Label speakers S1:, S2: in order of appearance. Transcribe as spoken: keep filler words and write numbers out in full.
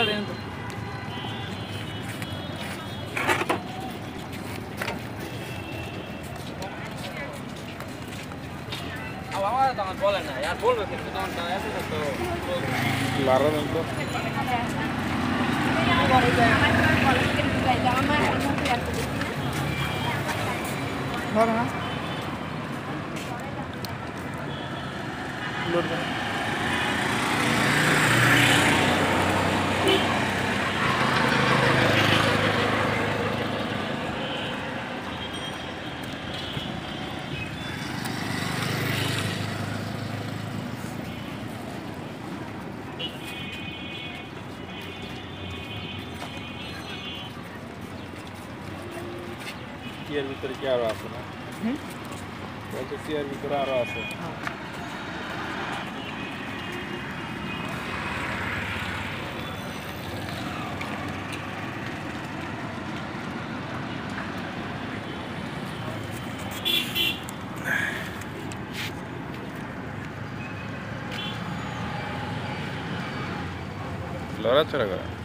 S1: আমার তখন বলে না আর বলবে কিন্তু তখন এত তো
S2: লারা দেন তো ধরো না লোড করো এর ভিতরে কি আরো আছে না হুম বলতে এর ভিতরে আরো আছে লড়াচড়া করে